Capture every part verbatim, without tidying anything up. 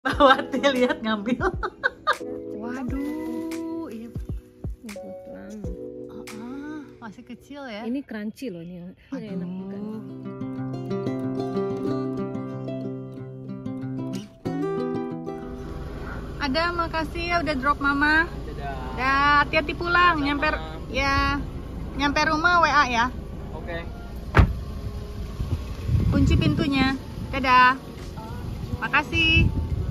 Bawati lihat ngambil. Waduh, iya. Pelan. Oh, oh, masih kecil ya. Ini crunchy loh ini. Enak juga. Ada, makasih ya udah drop mama. Dah, hati-hati pulang. Sama. Nyampe ya. Nyampe rumah W A ya. Oke. Kunci pintunya. Dadah. Makasih.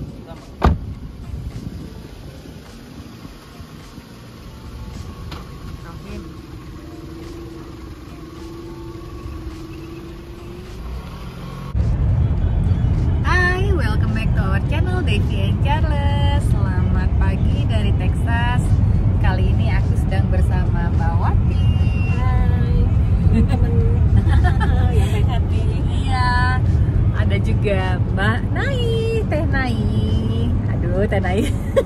Hai, welcome back to our channel Devi and Charles. Selamat pagi dari Texas. Kali ini aku sedang bersama Mbak Wati. Hai, teman yang baik hati. Iya. Ada juga Mbak Nai, Teh Nai. Aduh, Teh Nai.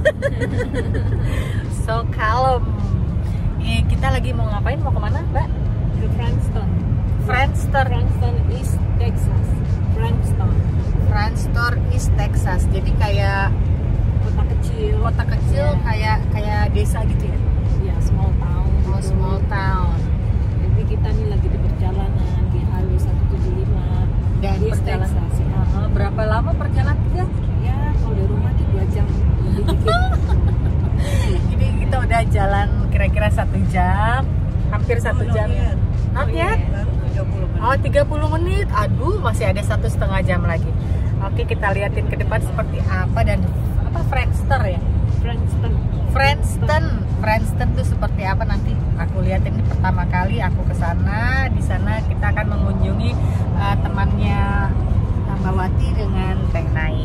So calm. Eh, kita lagi mau ngapain? Mau kemana, Mbak? Ke Franston. Friendster. Franston East Texas. Franston. Friendster East Texas. Jadi kayak Kota kecil. kota kecil, Yeah. kayak kayak desa gitu ya. Ya, small town. Oh, gitu. small town. Jadi kita nih lagi di perjalanan di Highway seratus tujuh puluh lima. Dan East perjalanan. Texas, ya. Uh, berapa lama perjalanannya? Ya, kalau dari rumah tuh dua jam lebih dikit. Jadi kita udah jalan kira-kira satu jam, hampir satu jam. Not yet? Oh, tiga puluh menit. Aduh, masih ada satu setengah jam lagi. Oke, kita liatin ke depan seperti apa dan apa Friendster ya? Franston. Friendston, Friendston tuh seperti apa nanti aku liatin. Ini pertama kali aku ke sana. Di sana kita akan mengunjungi uh, temannya Mbak Wati dengan Teh Nai.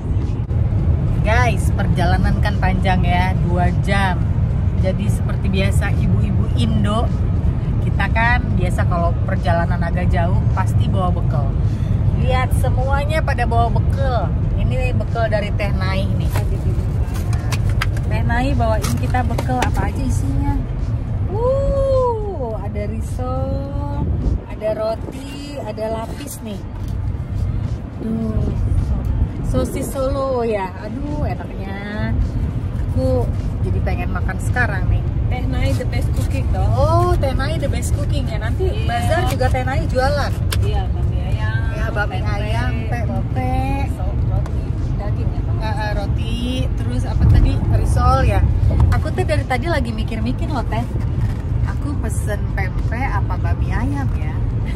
Guys, perjalanan kan panjang ya, dua jam. Jadi seperti biasa ibu-ibu Indo, kita kan biasa kalau perjalanan agak jauh pasti bawa bekal. Lihat semuanya pada bawa bekal. Ini bekal dari Teh Nai nih. Teh Nai bawain kita bekal, apa aja isinya? Uh, ada risol, ada roti, ada lapis nih. Tuh, sosis Solo ya. Aduh, enaknya. Aku jadi pengen makan sekarang nih. Teh Nai the best cooking toh. Oh, Teh Nai the best cooking ya. Nanti Iya. bazar juga Teh Nai jualan. Iya, bami ayam. Ya, bami ayam, pempek, sop, roti, daging ya Pak. uh, uh, roti, terus apa tadi? Risol ya. Aku tuh dari tadi lagi mikir-mikir loh, Teh. Aku pesen pempek apa bami ayam ya?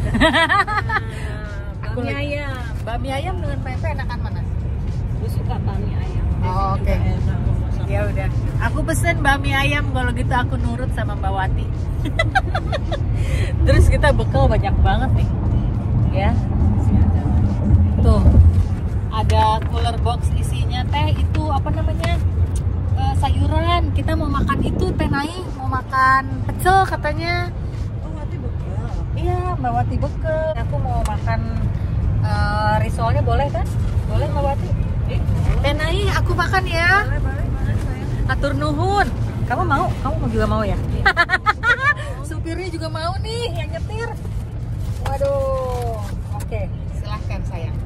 Aku Bami lagi- ayam. Bami ayam dengan pempek enakan mana? Gue suka bami ayam. Oh, Daging oke. juga enak. Ya udah, aku pesen bami ayam. Kalau gitu aku nurut sama Mbak Wati. Terus kita bekal banyak banget nih, ya. Tuh, ada cooler box isinya Teh itu apa namanya Eh, sayuran. Kita mau makan itu Teh Nai mau makan pecel katanya. Oh, Wati bekal. Iya, Mbak Wati bekal. Aku mau makan eh, risolnya, boleh kan? Boleh Mbak Wati? Eh, Teh Nai, aku makan ya. boleh, boleh, boleh sayang. Atur nuhun. Kamu mau? Kamu mau juga mau ya? Supirnya juga mau nih yang nyetir. Waduh. Oke, silahkan sayang.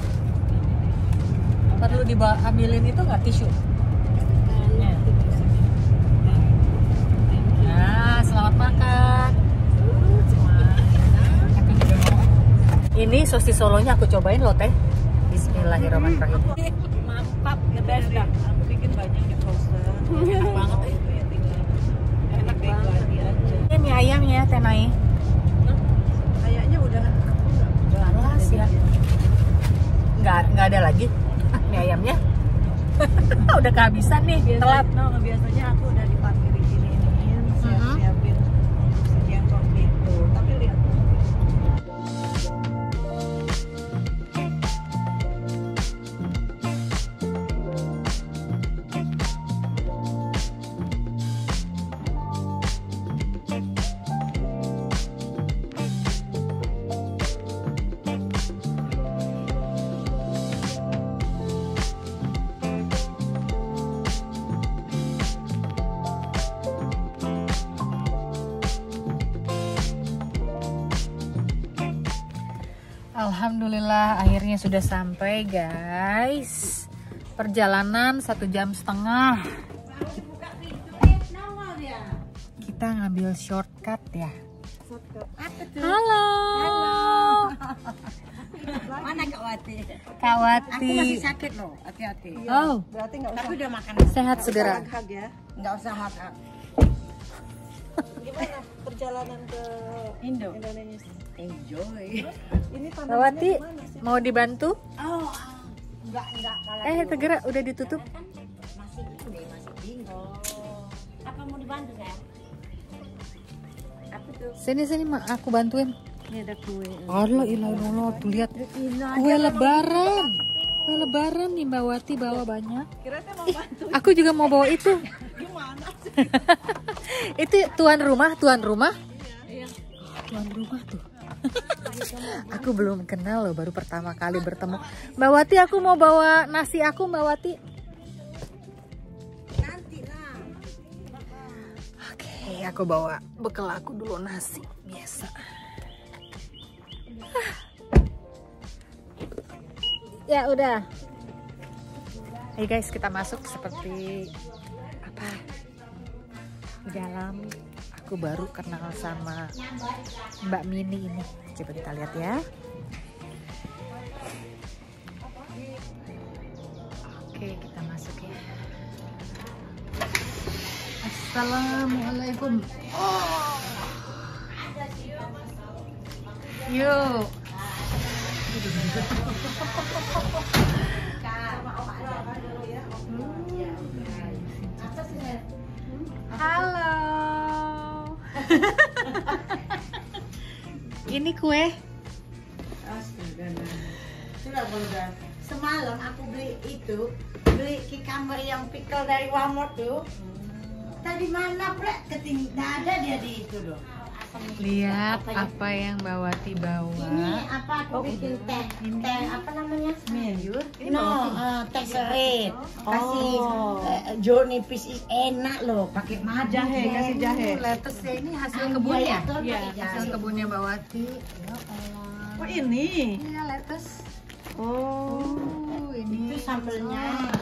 Perlu diambilin itu nggak tisu? Nah, itu di sini. Nah, selamat makan. Aku juga mau. Ini sosis Solonya aku cobain loh Teh. Bismillahirrahmanirrahim. Mantap, the best dah. Aku bikin banyak di poster. Enak banget ya. Enak banget. Ini mie ayam ya Teh Nai. Kayaknya udah aku nggak Alas ya. Nggak, nggak ada lagi mie ayamnya. Udah kehabisan nih, telat. No, biasanya aku udah dipanggil di sini ini siap-siapin siang waktu itu. Tapi lihat. Alhamdulillah akhirnya sudah sampai guys. Perjalanan satu jam setengah. Kita ngambil shortcut ya. Halo. Mana Kak Wati? Kak Wati. Aku masih sakit loh, hati-hati. Oh, Berarti nggak usah Tapi udah makan. sehat segera. hag ya. Nggak usah makan. Gimana perjalanan ke Indo. Indonesia? Enjoy. Ini Kak pandangannya Wati, gimana sih? mau dibantu? Oh, enggak enggak kalau Eh, segera udah ditutup. kan masih ini masih bingung. Apa mau dibantu saya? Apa tuh? Sini sini mak, aku bantuin. Ini ada kue. Allah ilah Allah, tuh lihat kue lebaran. Kue lebaran nih Mbak Wati bawa banyak. Kira-kira mau bantu Aku juga mau bawa itu. gimana sih? Itu tuan rumah, tuan rumah. Iya. Tuan rumah tuh. Aku belum kenal loh, baru pertama kali bertemu. Mbak Wati, aku mau bawa nasi aku, Mbak Wati. Nanti lah. Oke, aku bawa bekal aku dulu, nasi biasa. Ya udah. Hey guys, kita masuk seperti apa? Di dalam. Aku baru kenal sama Mbak Mini ini. Coba kita lihat ya. Oke, kita masuk ya. Assalamualaikum. Oh. Yuk. Halo. Ini kue. Astaga. Sudah udah. Semalam aku beli itu, beli cucumber yang pickle dari Walmart tuh. Tadi mana pula ketinggian? Nggak ada dia di itu loh. Lihat apa yang Mbak Wati bawa. Ini apa aku bikin teh, teh apa namanya? Sayur. No, uh, teh serai. Kasih uh, jeruk nipis enak loh, pakai madu. Jahe, kasih jahe. Lettuce ya, ini hasil Ah, kebun iya, ya? tuh, Iya, pakai Hasil jahe. kebunnya Mbak Wati. Ya Allah. Oh ini. Iya, lettuce. Oh. Oh, ini Itu sambelnya.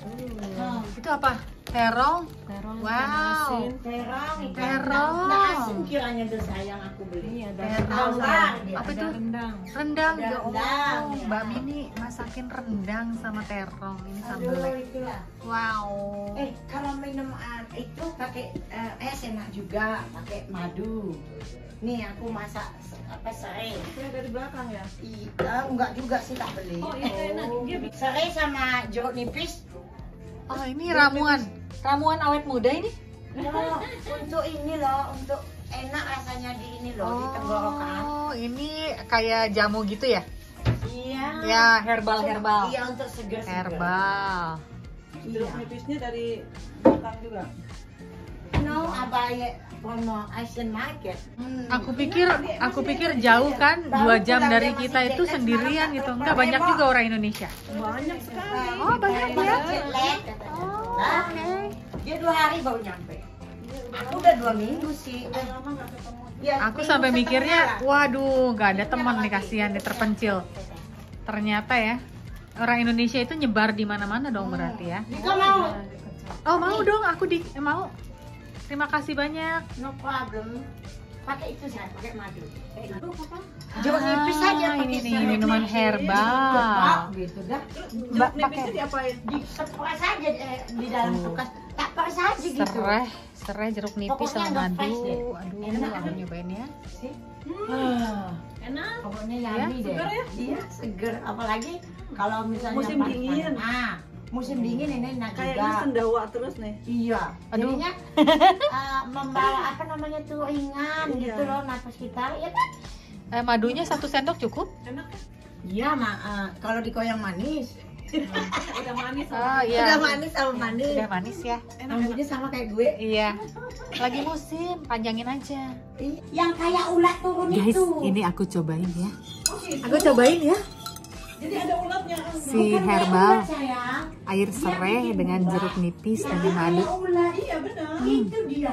Oh, itu apa? Terong. Terong, Wow. ikan asin. Terong, Terong. Nggak asin kiranya tuh sayang aku beli. Ada Terong. Tawar dia. Apa ada itu? rendang. Rendang. Ada Ya rendang, Allah, ya. Mbak Mini masakin rendang sama terong. Ini Aduh, sambelnya. itulah. Wow. Eh, kalau minum uh, itu pakai uh, es enak juga, pakai madu. Nih aku masak se- apa serai. Itu yang dari belakang ya? Iya, enggak juga sih tak beli. Oh, iya, enak. Dia Serai sama jeruk nipis. Oh, ini ramuan. Ramuan awet muda ini? No, untuk ini loh, untuk enak rasanya di ini loh, di tenggorokan. Oh, ini kayak jamu gitu ya? Iya. Ya, herbal herbal. Iya, untuk seger-seger. Herbal. jeruk Iya. nipisnya dari belakang juga. No, abaye from Asian market. Hmm. Aku pikir, aku pikir jauh kan, dua jam dari kita itu sendirian gitu. Enggak, banyak juga orang Indonesia. Banyak sekali. Oh, banyak ya? Jet lag, katanya. Oh, Nah, oke. dia dua hari baru nyampe. Aku udah dua minggu sih. Udah lama nggak ketemu. Ya, Aku minggu sampai setengah mikirnya, lah. waduh, nggak ada teman nih, kasihan, dia terpencil. Ternyata ya, orang Indonesia itu nyebar di mana-mana dong berarti ya. Dika mau? Oh, mau dong, aku di eh, mau. Terima kasih banyak. No problem. Pakai itu saya, pakai madu. Jeruk nipis saja Ah, pakai ini nih, jeruk minuman nipis. herbal. Lepak gitu dah. Mbak, Jeruk nipisnya pakai- diapain? Di sepres saja eh, di dalam kulkas. Tak pakai saja gitu. Serai, serai jeruk nipis Pokoknya sama nggak madu. fresh deh. Aduh, Enak. aku nyobain ya. Sih. Hmm. Enak. Pokoknya Ya, yummy deh. seger ya? Iya, seger. Apalagi kalau misalnya Musim panas-panas. dingin. Ah, musim dingin ini enak Kayaknya juga. sendawa terus nih. Iya. Aduh. Jadinya uh, membawa apa namanya tuh ringan Iya. gitu loh nafas kita, ya kan? Eh, madunya satu sendok cukup? Enak kan? Iya, mak. Uh, kalau dikoyang manis. Udah manis. Oh iya. Udah manis sama manis. Udah manis ya. Rambutnya sama kayak gue. Iya. Lagi musim, panjangin aja. Ih, Yang kayak ulat turun Guys, itu. ini aku cobain ya. Aku cobain ya. Jadi ada ulatnya. Si Bukan kayak herbal ulat, sayang. air serai dengan jeruk nipis dan madu. Kayak ulat. Iya benar. Itu dia.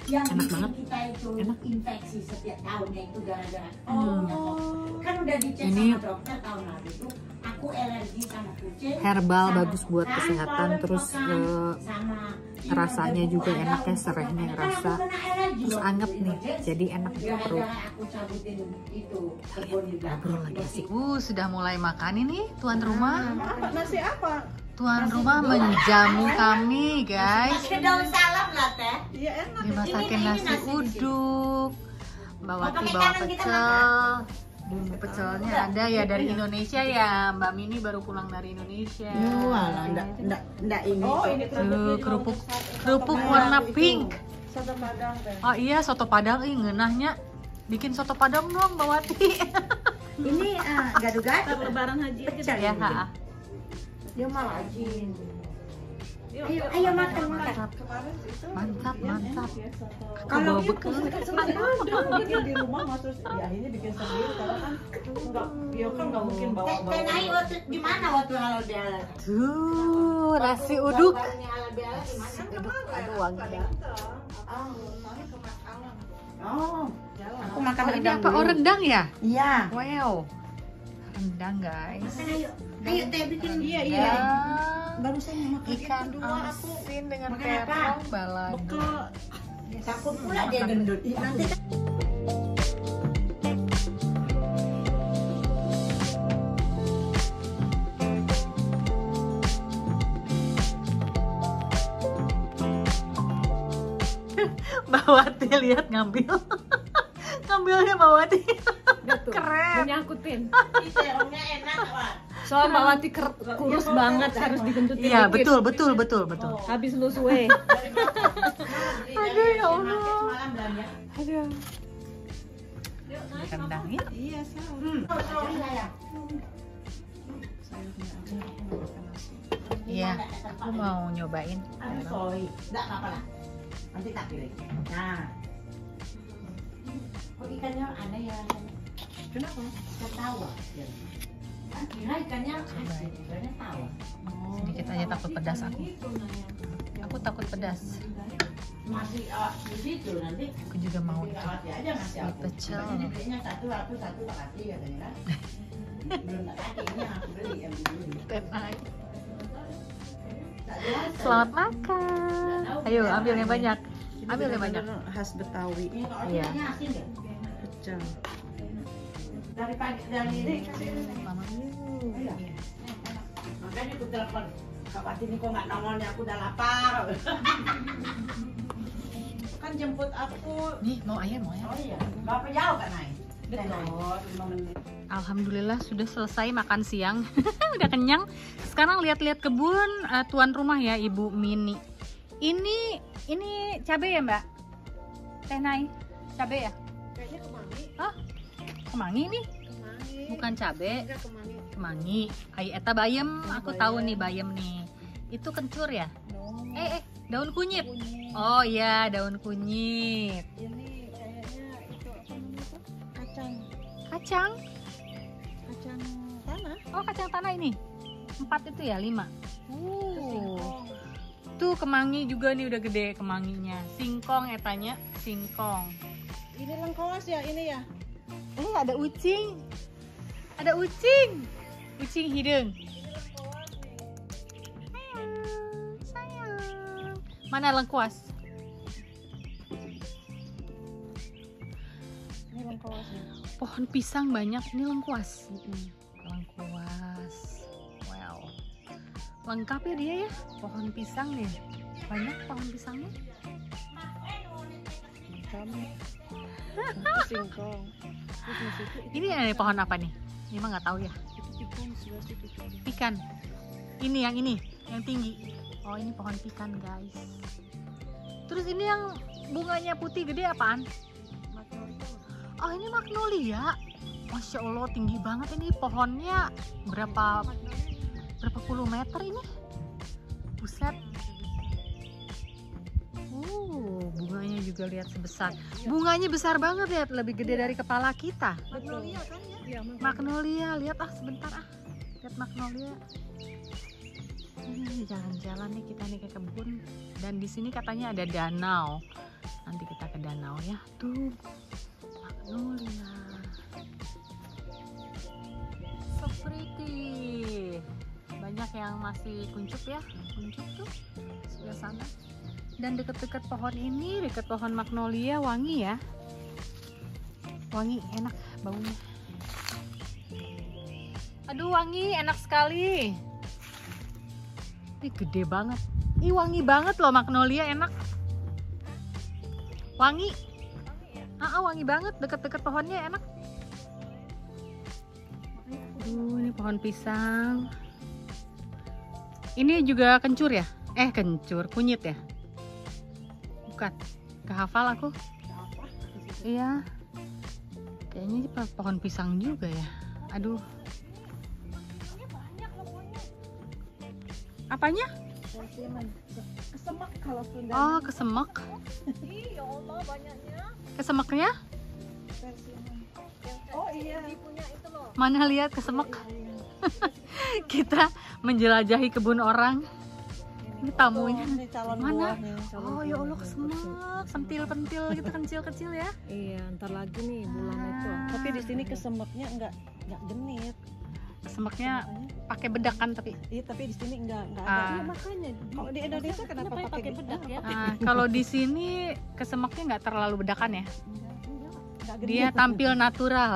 yang Enak bikin banget. kita itu Enak. infeksi setiap tahunnya itu gara-gara Hmm. kan udah dicek Ini- sama dokter tahun lalu itu aku alergi sama kucing, Herbal, sama bagus buat tanpa kesehatan, terus, lepokan, eh, sama rasanya yang juga ada enaknya, untuk serehnya kan rasa, aku kena alergi terus waktu anget di nih, emergency. jadi enak di perut. Gara-gara aku cabutin itu kebun di belakang. Ngobrol lagi asik. Uh, sudah mulai makan ini tuan rumah. Apa nasi apa? Tuan rumah menjamu kami, guys. Pakai daun salam lah teh. Iya enak. Dimasakin Ini- ini nasi nasi di sini. uduk. Mbak Oh, Wati pakai bawa tangan kita pecel. Bumbu pecelnya Udah. ada ya dari Indonesia ya. Mbak Mini baru pulang dari Indonesia. Walah, enggak enggak enggak ini. Oh, tuh. ini Tuh, kerupuk kerupuk Merah warna itu. pink. Soto Padang teh. Oh iya, soto Padang, ih ngenahnya. Bikin soto Padang dong, Mbak Wati. Ini ah, gado-gado. Ntar lebaran haji aja. Pecel Ya, ini. ha. Dia malah rajin. Yuk, Ayo, yuk, ayo makan, makan. Kemarin itu Mantap, iya, mantap. enak ya, soto. Kalau Kalau bekal Aduh, bikin di rumah maksud ya ini bikin sendiri karena kan enggak ya kan enggak mungkin bawa Teh bawa. teh Nai waktu di mana waktu halal biala? Tuh, nasi uduk. Barunya halal biala di mana? Uduk, aduh wangi banget. Oh, Soalnya ke Makalang. oh. Jalan. Aku makan Oh, ini rendang apa? Oh, dulu. rendang ya? Iya. Wow. Rendang, guys. Makan ayo. Ayo teh bikin. Iya, iya. Rendang. Barusan mau makan Ikan kedua aku. asin dengan Makan apa? terong balado. Bekal Takut pula dia gendut. Ih, nanti Mbak Wati lihat ngambil. Ngambilnya Mbak Wati. Keren. nyangkutin. ih, terongnya enak, Wak. Soal Mbak Wati ker- kurus banget harus digendutin. Iya, dikit. betul, betul, betul, betul. Habis lu suwe. Aduh, ya Allah. Semalam belanja. Aduh. Rendang ya. Iya, sama. Hmm. Oh, sorry, sayang. Iya, aku mau nyobain. Aduh, sorry. Enggak apa-apa lah. Nanti tak pilih. Nah. Oh, ikannya ada ya. Kenapa? Ikan tawa. Kan kira ikannya asin, ikannya tawa. Sedikit aja takut pedas aku. Aku takut pedas. Masih uh, di situ nanti. Aku juga mau Tinggal itu. kasih aja ngasih aku. Pecel. Makanya belinya satu, aku satu tak kasih katanya kan. Belum tak kasih, ini yang aku beli, yang dulu. Tenang. Tak jelas. Selamat makan. Ayo, ambil yang banyak. Ambil yang banyak. Khas Betawi. Ini kalau Iya. ikannya asin deh. Pecel. Dari pagi dari ini. Mama. Iya. Makanya aku telepon. Kak Wati ini kok nggak nongolnya, aku udah lapar. Kan jemput aku. Nih, mau ayam, mau ayam. Oh iya, berapa jauh kan Nay? Betul. lima menit. Alhamdulillah sudah selesai makan siang. Udah kenyang. Sekarang lihat-lihat kebun uh, tuan rumah ya, Ibu Mini. Ini ini cabai ya, Mbak? Teh Nai, cabai ya? Kayaknya kemangi. Hah? Kemangi nih? Kemangi. Bukan cabai, Enggak kemangi. kemangi. Ai eta bayem, aku tahu nih bayem nih. Itu kencur ya? No. Eh, eh, daun kunyit. Kunyit. Oh iya, daun kunyit. Ini kayaknya itu apa namanya tuh? Kacang. Kacang. Kacang tanah. Oh, kacang tanah ini. Empat itu ya, lima. Itu Uh. singkong. Tuh kemangi juga nih udah gede kemanginya. Singkong etanya, singkong. Ini lengkoas ya ini ya. Eh, ada ucing. Ada ucing. Ucing hidung. Sayang, sayang. Mana lengkuas? Ini lengkoas ya. Pohon pisang banyak, ini lengkuas. Lengkuas. Wow. Lengkap ya dia ya. Pohon pisang nih. Banyak pohon pisangnya. Kamu. Itu singkong. Itu situ. Ini ada pohon apa nih? Ini mah nggak tahu ya. Itu ikan sebelah situ. Pikan. Ini yang ini, yang tinggi. Oh, ini pohon pikan, guys. Terus ini yang bunganya putih gede apaan? Oh, ini magnolia. Masya Allah, tinggi banget ini pohonnya. Berapa berapa puluh meter ini? Buset. Uh, bunganya juga lihat sebesar. Bunganya besar banget, lihat, lebih gede dari kepala kita. Magnolia kan ya? Iya, Magnolia, lihat ah sebentar ah. Lihat magnolia. Nih, jalan-jalan nih kita nih ke kebun. Dan di sini katanya ada danau. Nanti kita ke danau ya. Tuh, magnolia. So pretty. Banyak yang masih kuncup ya, kuncup tuh sebelah sana. Dan deket-deket pohon ini, deket pohon magnolia, wangi ya. Wangi, enak baunya. Aduh, wangi, enak sekali. Ih, gede banget. Ih, wangi banget loh magnolia, enak. Wangi. Ah, ah, wangi banget, deket-deket pohonnya enak. Aduh, ini pohon pisang. Ini juga kencur ya? Eh, kencur, kunyit ya? Bukan. Kehafal aku. Iya. Kayaknya ini pohon pisang juga ya. Aduh. Apanya? Kesemak kalau Sunda. Oh, kesemek. Ih, ya Allah banyaknya. Kesemeknya? Oh iya. Punya itu loh. Mana lihat kesemek? Kita menjelajahi kebun orang. Ini tamunya. Ini calon Mana? buah nih, calon Oh ya buah Allah, nih. kesemek, sentil-pentil gitu kecil-kecil ya. Iya, ntar lagi nih bulan Ah. itu. Tapi di sini kesemaknya enggak enggak genit. Kesemeknya Makanya- pakai bedak kan tapi. Iya, tapi di sini enggak enggak Ah. ada. Iya, makanya kalau di Indonesia kenapa, Kenapa pakai bedak ya? Ah, kalau di sini kesemeknya nggak terlalu bedakan ya. Enggak, enggak, enggak genit. Dia tampil natural.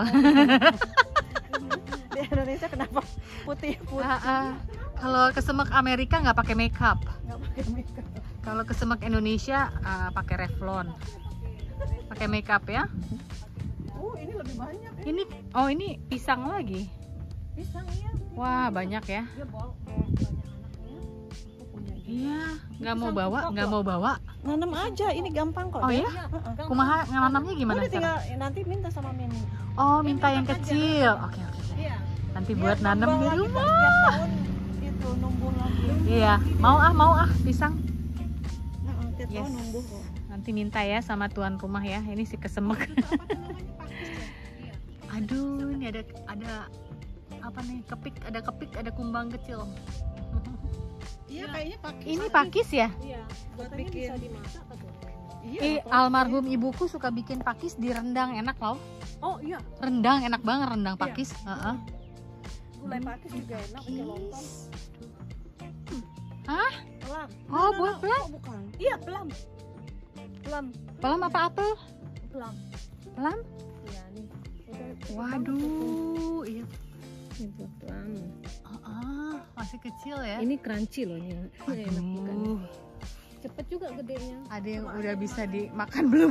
Di Indonesia kenapa putih-putih? Ah, ah. Kalau kesemek Amerika nggak pakai makeup. Enggak pakai makeup. Kalau kesemek Indonesia ah, pakai Revlon. Pakai makeup ya. Oh, ini lebih banyak ya. Ini oh ini pisang lagi. Pisang iya. Wah, banyak ya. Dia bawa, bawa banyak anaknya. Aku punya juga. Iya, nggak mau bawa, nggak mau bawa. Nanam aja, ini gampang kok. Oh Dek. ya? Heeh. Kumaha nanamnya gimana Udah tinggal sekarang? nanti minta sama Mimi. Oh, minta yang kecil. Oke, oke. oke. Iya. Nanti buat nanam di rumah. Setiap tahun itu numbuh lagi. Iya, mau ah, mau ah pisang. Heeh, tiap Yes. tahun numbuh kok. Nanti minta ya sama tuan rumah ya. Ini si kesemek. Apa tuh namanya pakis ya? Aduh, ini ada ada apa nih? Kepik, ada kepik, ada kumbang kecil. Iya, kayaknya pakis. Ini pakis ya? Iya, Buat katanya bikin. bisa dimasak atau. Iya. Eh, apa? almarhum ibuku suka bikin pakis di rendang, enak loh. Oh iya, Rendang enak banget, rendang Iya. pakis. Heeh. gulai pakis juga enak pakai lontong. Hah? Pelam. Oh, buah pelam. Oh, bukan. Iya, pelam. Pelam. Pelam apa apel? Pelam. Pelam? Iya nih. Udah- Waduh, iya. Itu pelam. Ah, masih kecil ya. Ini crunchy loh ini. Enak bukan? Aduh, Cepet juga gedenya. ada yang udah bisa dimakan belum?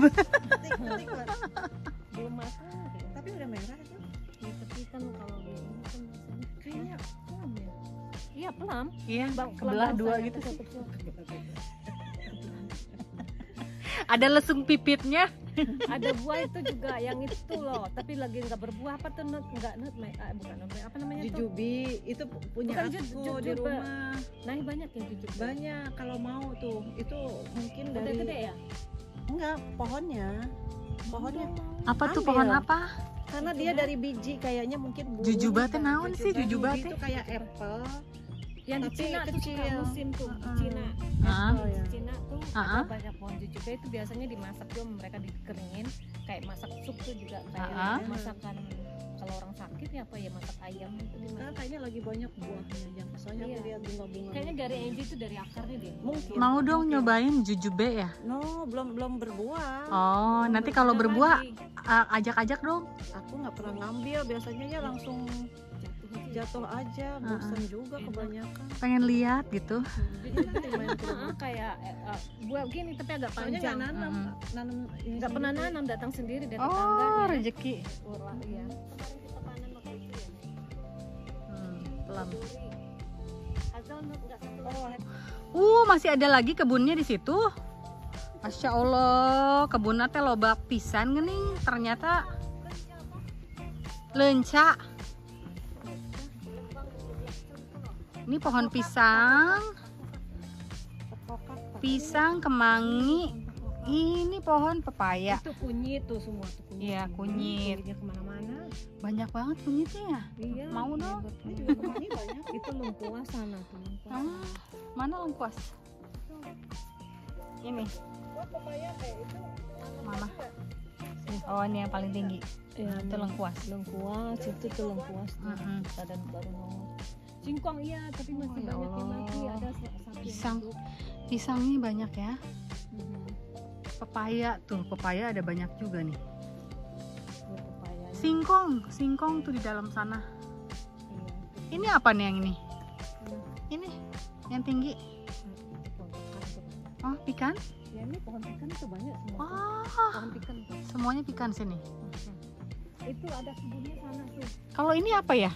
Belum matang. Tapi udah merah itu. Ya, tapi kan kalau di ini kan biasanya Kayaknya pelam ya. iya pelam. Iya, Bang- kebelah pelam dua bangsa gitu yang sih. kecil. Ada lesung pipitnya. Ada buah itu juga yang itu loh, tapi lagi nggak berbuah apa tuh nut nggak nut ah, bukan nut apa namanya tuh? Jujubi itu punya Bukan aku ju- di jujube. rumah. Nah ini banyak yang jujur. Banyak kalau mau tuh. Itu mungkin Udah dari gede ya? enggak pohonnya. Pohonnya Apa tuh Ambil. pohon apa? karena dia dari biji kayaknya mungkin buah. Jujuba teh naon sih, jujuba Jujubi teh? itu kayak apple. Yang di Tapi Cina tuh suka kecil. musim tuh di Heeh. Cina. Ah. Oh, ya. Di Cina tuh Ah. ada banyak pohon jujube itu biasanya dimasak juga mereka dikeringin kayak masak sup tuh juga kayak Ah. masakan kalau orang sakit ya apa ya masak ayam itu Karena dimasak. kayaknya lagi banyak buahnya yang soalnya Iya. aku lihat bunga-bunga. Kayaknya dari Angie itu dari akarnya deh. mungkin. Mau dong mungkin. nyobain jujube ya? No, belum belum berbuah. Oh, nanti kalau Udah berbuah lagi. a- ajak-ajak dong. Aku nggak pernah ngambil, biasanya ya langsung jatuh aja. jatuh aja, bosan juga Enak. kebanyakan. Pengen lihat gitu. Jadi nanti main ke rumah. Heeh, kayak eh, eh, buah gini tapi agak Soalnya nggak panjang. nanam, Mm-mm. nanam ini Nggak pernah sendiri. nanam, datang sendiri dari Oh, tetangganya. rezeki. Urla, iya. Kemarin kita panen waktu itu ya. Hmm, pelam. Hazelnut nggak satu Oh, Uh, masih ada lagi kebunnya di situ. Masya Allah, kebunnya teh loba pisan geuning. Ternyata lenca. Ini pohon pisang, tekokak. pisang, kemangi. Ini pohon pepaya. itu kunyit tuh semua tuh kunyit. Iya, kunyit. Kunyitnya kemana-mana. Banyak banget kunyitnya ya. Iya. Mau dong. buat Ini kunyit. juga kemangi banyak. Itu lumpuah sana tuh. Lumpuah Ah. sana. Mana lengkuas? Ini. Mana? Oh, ini yang paling tinggi. Ya, Itu lengkuas. Lengkuas, itu tuh lengkuas. Mm-mm. Ada baru nongol. Singkong iya, tapi masih Oh, ya banyak yang mati. Allah. Ada satu yang Pisang. hidup. Pisangnya banyak ya. Mhm. Pepaya tuh, pepaya ada banyak juga nih. Oh, pepayanya. Singkong, singkong tuh di dalam sana. Iya. Ini apa nih yang ini? Hmm. Ini yang tinggi. Pohon pikan tuh. Oh, pikan? Ya ini pohon pikan tuh banyak semua. tuh. Oh, Pohon pikan tuh. semuanya pikan sini. Mhm. Itu ada kebunnya sana tuh. Kalau ini apa ya?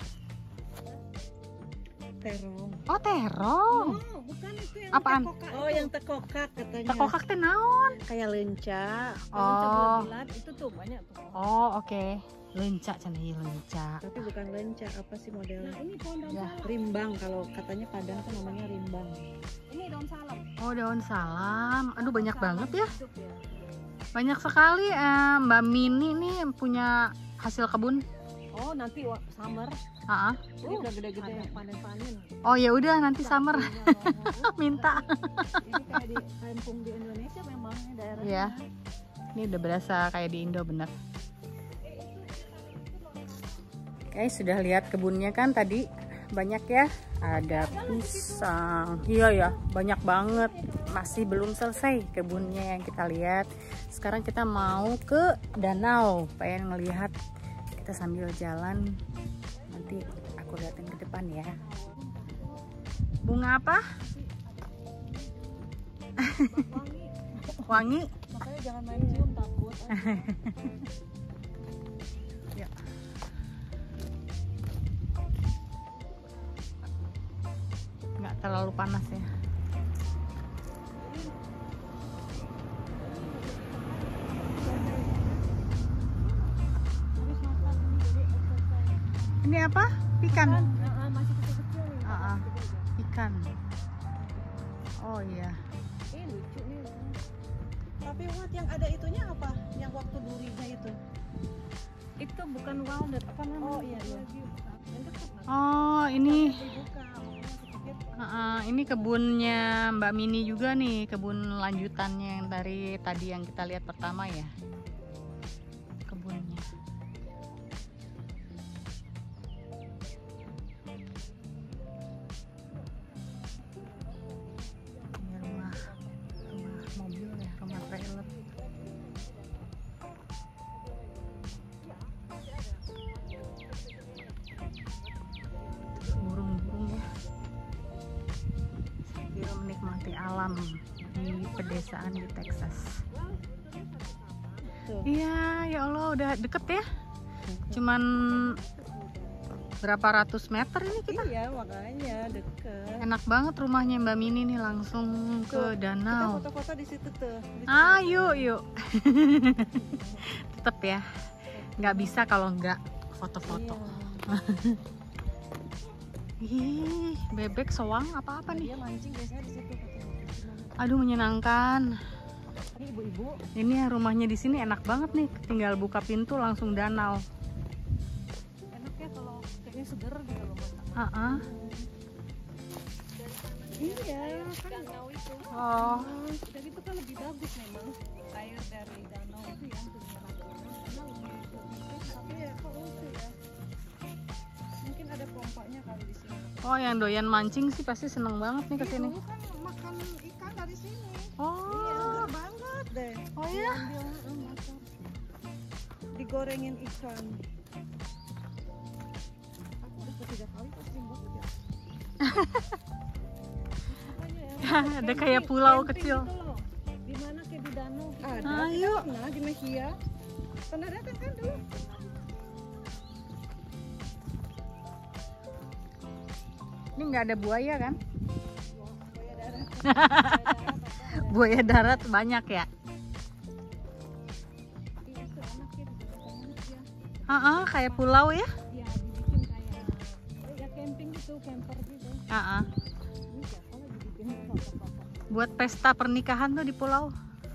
Terong. Oh, terong. Oh, bukan itu yang Apaan? tekokak Oh, itu. yang tekokak katanya. Tekokak teh naon? Kayak lenca. Kalau Oh. bulat-bulat, itu tuh banyak tuh. Oh, oke. Lenca cenah ieu lenca. Tapi bukan lenca, apa sih modelnya? Nah, ini pohon daun Ya. salam. Rimbang, kalau katanya Padang tuh namanya rimbang. Ini daun salam. Oh, daun salam. Aduh, banyak Salam banget ya. hidup ya. Banyak sekali. eh, Mbak Mini nih punya hasil kebun. Oh, nanti wa- summer. Ah, ah. Ini udah gede-gede panen-panen. Oh ya udah nanti summer Sapinya, minta. Ini kayak di kampung di Indonesia memang ya, daerahnya. Iya. Ini udah berasa kayak di Indo bener. Oke, sudah lihat kebunnya kan tadi banyak ya. Ada pisang. Iya ya, banyak banget. Masih belum selesai kebunnya yang kita lihat. Sekarang kita mau ke danau, pengen ngelihat. Kita sambil jalan. Nanti aku liatin ke depan ya. Bunga apa? Wangi. Wangi. Makanya jangan main cium takut. Ya. Nggak terlalu panas ya. Habis makan ini jadi exercise. Ini apa? Ikan. Kan, ah, ah, masih kecil-kecil nih. Ah, ah. Masih kecil. Ikan. Oh iya. Eh, lucu nih. Tapi Wat, yang ada itunya apa? Yang waktu durinya itu? Itu bukan walnut, apa namanya? Oh, iya, iya. Yang dekat, Mas. Oh ini. Dibuka, makanya aku pikir Ah, ah, ini kebunnya Mbak Mini juga nih, kebun lanjutannya yang dari tadi yang kita lihat pertama ya. Kebunnya. Ini rumah, rumah mobil ya, rumah trailer. Burung-burung ya. Sambil menikmati alam di pedesaan di Texas. tuh. Iya, ya Allah udah deket ya. Cuman berapa ratus meter ini kita. Iya, makanya deket. Enak banget rumahnya Mbak Mini nih, langsung ke Tuh, Kita danau. foto-foto di situ tuh. Di situ. Ah, yuk, yuk. Tetep ya. Nggak bisa kalau nggak foto-foto. Iya. Ih, bebek soang apa-apa nih. Dia mancing biasanya di situ katanya. Aduh, menyenangkan. Ini ibu-ibu. Ini rumahnya di sini enak banget nih. Tinggal buka pintu langsung danau. Enak ya kalau kayaknya seger gitu loh mata. Ah, ah. Iya, kan danau itu. Oh, Udah gitu kan lebih bagus memang air dari danau itu ya untuk Ragunan karena lebih lebih fresh. Tapi ya kok lucu ya. Mungkin ada kelompoknya kali di sini. oh yang doyan mancing sih pasti seneng banget nih kesini. Ibu kan makan ikan dari sini. Oh, Iya, banget deh. oh ya. Ambil, heeh, makan. Digorengin ikan. Aku udah ketiga kali pasti banget ya. Makanya ya, Ada camping- kayak pulau camping kecil. gitu loh. Di mana kayak di danau gitu. Ada. Ayo. kita Pernah di Mejia. Pernah datang kan dulu? Ini nggak ada buaya kan? Buaya darat. Buaya darat banyak ya. Iya, itu enak ya di danau ya. Ah, ah, kayak pulau ya. Iya, dibikin kayak ya camping gitu, camper gitu. Ah, ah. Ini siapa lagi bikin foto-foto. Buat pesta pernikahan tuh di pulau.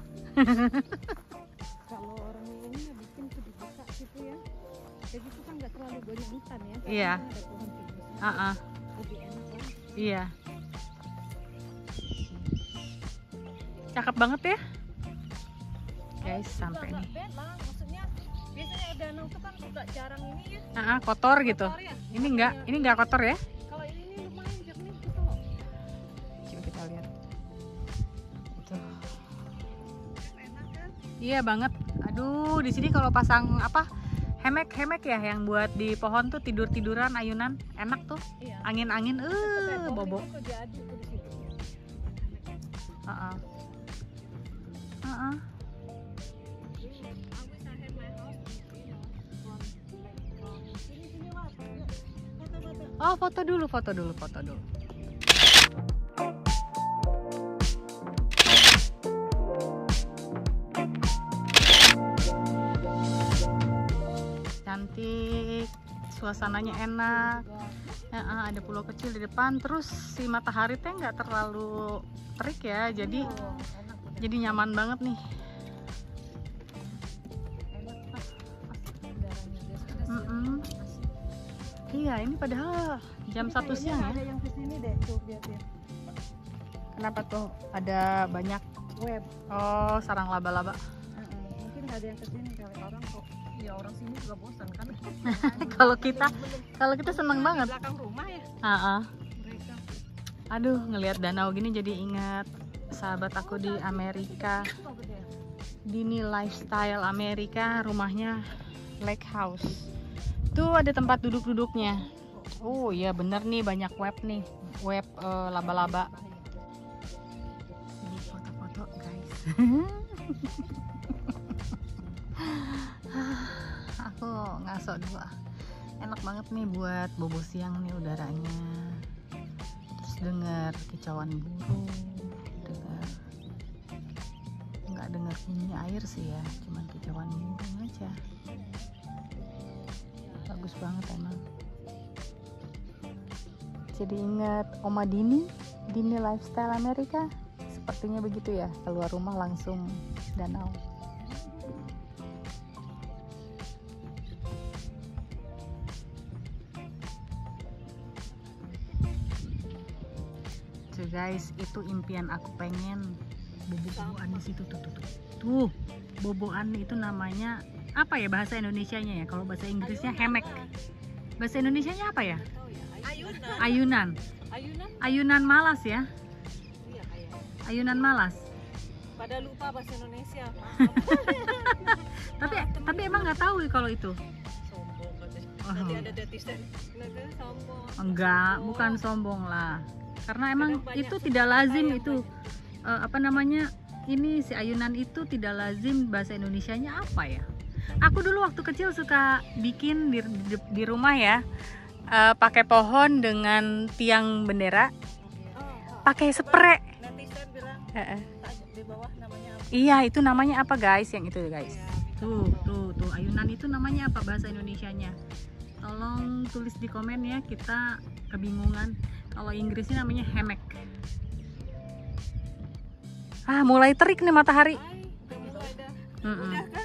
Kalau orang ini ya bikin tuh dibuka gitu ya. Kayak gitu kan nggak terlalu banyak hutan ya. Karena Iya. kan ada pohon pinus. Ah, ah. Lebih enak lah. Iya. Cakep banget ya. Guys, sampai nih. Bang, maksudnya biasanya danau itu kan suka jarang ini ya. Ah, kotor gitu. Kotor ya? Ini enggak, ini enggak kotor ya? Kalau ini nih lumayan jernih gitu loh. Coba kita lihat. Itu. Enak kan? Iya banget. Aduh, di sini kalau pasang apa? Hemek-hemek ya yang buat di pohon tuh tidur-tiduran ayunan, enak tuh. Iya. Angin-angin eh bobo. Itu jadi tuh di situ. Heeh. Heeh. Oh, foto dulu, foto dulu, foto dulu. Cantik, suasananya enak. Ya, ada pulau kecil di depan, terus si matahari teh nggak terlalu terik ya, jadi jadi nyaman banget nih. Mm-mm. Iya, ini padahal jam satu siang ya. Ada yang kesini deh tuh, lihat ya. Kenapa tuh? Ada banyak Web. oh sarang laba-laba. Uh-uh. Mungkin ada yang kesini kali orang kok. Ya orang sini juga bosan kan. Kalau kita, kalau kita seneng banget. Di belakang rumah ya. Ah, Mereka. aduh, ngelihat danau gini jadi ingat sahabat aku di Amerika. Dini Lifestyle Amerika, rumahnya Lake House. Tuh ada tempat duduk-duduknya. Oh iya bener nih, banyak web nih, web uh, laba-laba. Ini foto-foto guys. Aku ngaso dua. Enak banget nih buat bobo siang nih udaranya. Terus dengar kicauan burung, dengar nggak dengar bunyi air sih ya, cuman kicauan burung aja. Bagus banget emang. Jadi ingat Oma Dini, Dini Lifestyle Amerika. Sepertinya begitu ya, keluar rumah langsung danau. Tuh guys, itu impian aku, pengen bobo-boboan di situ tuh tuh tuh. Tuh, boboan itu namanya apa ya bahasa Indonesianya ya? Kalau bahasa Inggrisnya hemek. Bahasa Indonesianya apa ya? Ayunan. Ayunan. Ayunan. Ayunan malas ya? Iya kayaknya. Ayunan malas. Pada lupa bahasa Indonesia. Tapi tapi emang nggak tahu kalau itu. Sombong katanya. Oh. Nanti ada netizen. Nanti sombong. Enggak, bukan sombong lah. Karena emang Kadang banyak itu suka tidak lazim yang itu eh, apa namanya? Ini si ayunan itu tidak lazim, bahasa Indonesianya apa ya? Aku dulu waktu kecil suka bikin di, di, di rumah ya, uh, pakai pohon dengan tiang bendera, Oh, oh. pakai spray. Netizen bilang Uh-uh. di bawah namanya apa? Iya, itu namanya apa guys? Yang itu guys. Ya, Tuh, tuh, tuh ayunan itu namanya apa bahasa Indonesianya? Tolong tulis di komen ya, kita kebingungan. Kalau Inggrisnya namanya hammock. Ah, mulai terik nih matahari. Ay, udah mulai dah. Mm-mm. Udah kan?